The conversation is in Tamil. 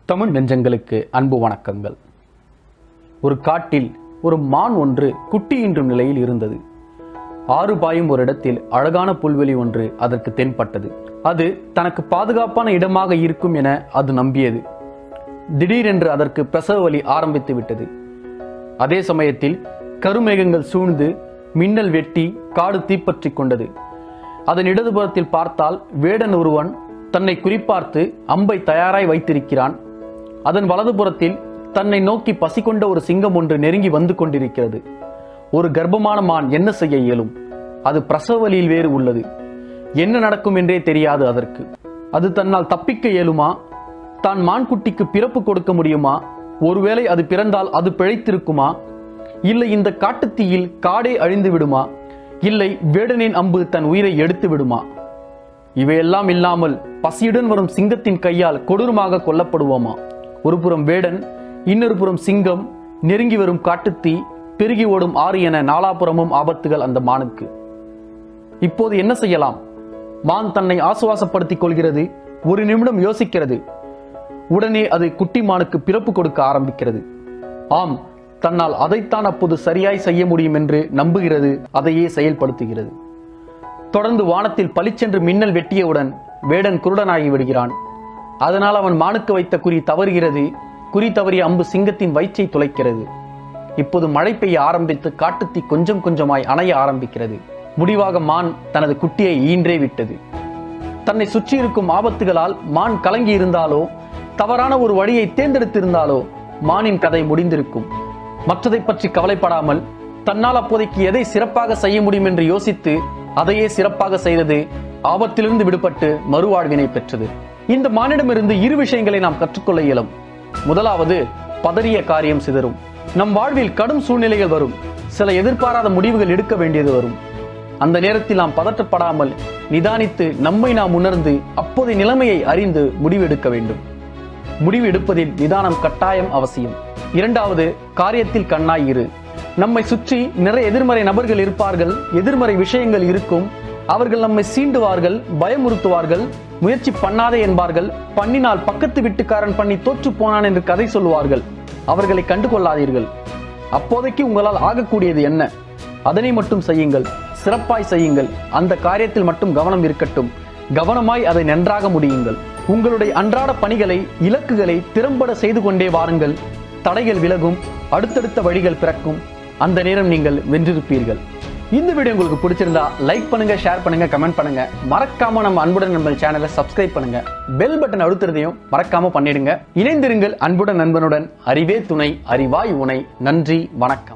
தமிழ் நெஞ்சங்களுக்கு அன்பு வணக்கங்கள். ஒரு காட்டில் ஒரு மான் ஒன்று குட்டியின்றும் நிலையில் இருந்தது. ஆறு பாயும் ஒரு இடத்தில் அழகான புல்வெளி ஒன்று அதற்கு தென்பட்டது. அது தனக்கு பாதுகாப்பான இடமாக இருக்கும் என அது நம்பியது. திடீரென்று அதற்கு பிரசவ வலி ஆரம்பித்து விட்டது. அதே சமயத்தில் கருமேகங்கள் சூழ்ந்து மின்னல் வெட்டி காடு தீப்பற்றி கொண்டது. அதன் இடதுபுறத்தில் பார்த்தால் வேடன் ஒருவன் தன்னை குறிப்பார்த்து அம்பை தயாராய் வைத்திருக்கிறான். அதன் வலதுபுறத்தில் தன்னை நோக்கி பசி கொண்ட ஒரு சிங்கம் ஒன்று நெருங்கி வந்து கொண்டிருக்கிறது. ஒரு கர்ப்பமான மான் என்ன செய்ய இயலும்? அது பிரசவ வலியில் வேறு உள்ளது. என்ன நடக்கும் என்றே தெரியாது அதற்கு. அது தன்னால் தப்பிக்க இயலுமா? தான் மான்குட்டிக்கு பிறப்பு கொடுக்க முடியுமா? ஒருவேளை அது பிறந்தால் அது பிழைத்திருக்குமா? இல்லை இந்த காட்டுத்தீயில் காடே அழிந்து விடுமா? இல்லை வேடனின் அம்பு தன் உயிரை எடுத்து விடுமா? இவையெல்லாம் இல்லாமல் பசியுடன் வரும் சிங்கத்தின் கையால் கொடூரமாக கொல்லப்படுவோமா? ஒரு புறம் வேடன், இன்னொரு புறம் சிங்கம், நெருங்கி வரும் காட்டுத்தீ, பெருகி ஓடும் ஆறு என நாலாபுறமும் ஆபத்துகள் அந்த மானுக்கு. இப்போது என்ன செய்யலாம்? மான் தன்னை ஆசுவாசப்படுத்திக் கொள்கிறது. ஒரு நிமிடம் யோசிக்கிறது. உடனே அது குட்டி மானுக்கு பிறப்பு கொடுக்க ஆரம்பிக்கிறது. ஆம், தன்னால் அதைத்தான் அப்போது சரியாய் செய்ய முடியும் என்று நம்புகிறது. அதையே செயல்படுத்துகிறது. தொடர்ந்து வானத்தில் பளிச்சென்று மின்னல் வெட்டியவுடன் வேடன் குருடனாகி விடுகிறான். அதனால் அவன் மானுக்கு வைத்த குறி தவறுகிறது. குறி தவறிய அம்பு சிங்கத்தின் வயிற்றை துளைக்கிறது. இப்போது மழை பெய்ய ஆரம்பித்து காட்டுத்தீ கொஞ்சம் கொஞ்சமாய் அணைய ஆரம்பிக்கிறது. முடிவாக மான் தனது குட்டியை ஈன்றே விட்டது. தன்னை சுற்றி இருக்கும் ஆபத்துகளால் மான் கலங்கி இருந்தாலோ, தவறான ஒரு வழியை தேர்ந்தெடுத்திருந்தாலோ மானின் கதை முடிந்திருக்கும். மற்றதை பற்றி கவலைப்படாமல் தன்னால் அப்போதைக்கு எதை சிறப்பாக செய்ய முடியும் என்று யோசித்து அதையே சிறப்பாக செய்தது ஆபத்திலிருந்து விடுபட்டு மறுவாழ்வினை பெற்றது. இந்த மானிடமிருந்து இரு விஷயங்களை நாம் கற்றுக்கொள்ள இயலும். முதலாவது, பதறிய காரியம் சிதறும். நம் வாழ்வில் கடும் சூழ்நிலைகள் வரும். சில எதிர்பாராத முடிவுகள் எடுக்க வேண்டியது வரும். அந்த நேரத்தில் நாம் பதற்றப்படாமல் நிதானித்து நம்மை நாம் உணர்ந்து அப்போதைய நிலைமையை அறிந்து முடிவு எடுக்க வேண்டும். முடிவு எடுப்பதில் நிதானம் கட்டாயம் அவசியம். இரண்டாவது, காரியத்தில் கண்ணாய் இரு. நம்மை சுற்றி நிறைய எதிர்மறை நபர்கள் இருப்பார்கள். எதிர்மறை விஷயங்கள் இருக்கும். அவர்கள் நம்மை சீண்டுவார்கள், பயமுறுத்துவார்கள், முயற்சி பண்ணாதே என்பார்கள். பண்ணினால் பக்கத்து வீட்டுக்காரன் பண்ணி தோற்று போனான் என்று கதை சொல்லுவார்கள். அவர்களை கண்டுகொள்ளாதீர்கள். அப்போதைக்கு உங்களால் ஆகக்கூடியது என்ன? அதனை மட்டும் செய்யுங்கள். சிறப்பாய் செய்யுங்கள். அந்த காரியத்தில் மட்டும் கவனம் இருக்கட்டும். கவனமாய் அதை நன்றாக முடியுங்கள். உங்களுடைய அன்றாட பணிகளை, இலக்குகளை திறம்பட செய்து கொண்டே வாருங்கள். தடைகள் விலகும். அடுத்தடுத்த வழிகள் பிறக்கும். அந்த நேரம் நீங்கள் வென்றிருப்பீர்கள். இந்த வீடியோ உங்களுக்கு பிடிச்சிருந்தா லைக் பண்ணுங்க, ஷேர் பண்ணுங்க, கமெண்ட் பண்ணுங்க. மறக்காம நம்ம அன்புடன் நண்பன் சேனலை சப்ஸ்கிரைப் பண்ணுங்க. பெல் பட்டன் அழுத்துறதையும் மறக்காம பண்ணிடுங்க. இணைந்திருங்கள் அன்புடன் நண்பனுடன். அறிவே துணை, அறிவாய் உணை. நன்றி, வணக்கம்.